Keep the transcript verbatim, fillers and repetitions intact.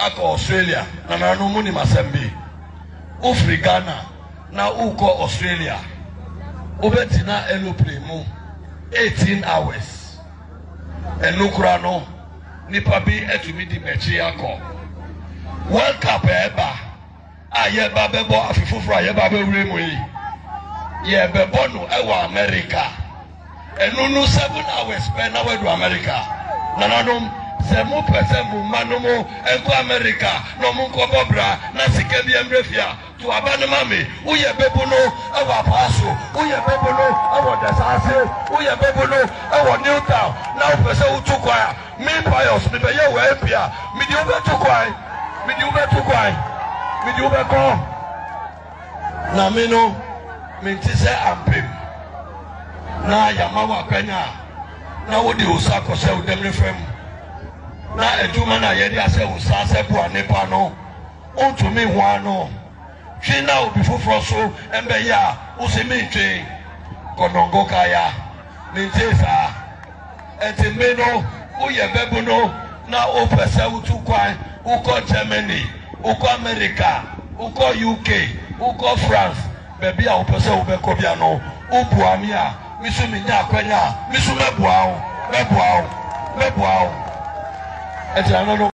aka Australia na na no muni masembi ufri Ghana na uko Australia obetina aeroplane mu eighteen hours enukura no nipa bi etumi di mechi akọ World Cup eba ayeba bebo afifufura ayeba be wure mu yi ye bebo no ewa America enunu seven hours pe na we do America na nanom semu pesemu manumu enko America no munko bobra na sike bi emrefia to abane mame uye bebo no ewa paso uye bebo no ewa desase uye bebo no ewa Newtown na upese utukwa me pious me be ye we epia me di ube tukwa me di ube tukwa me di ube ko na me no me ntise ampem na yamawa kwanya na wodi usako se udemne fem na eduma na yedi ase usase bua nepa no ontumi hwa no twi na obi foforo so embe ya usimi twi konongo kaya nintesa etimbe no uye bebu no na opese utukwan uko Germany uko America uko U K uko France bebi a opese ubeko bia no ubuamia misu minya kwanya misu mebuao mebuao mebuao eti anono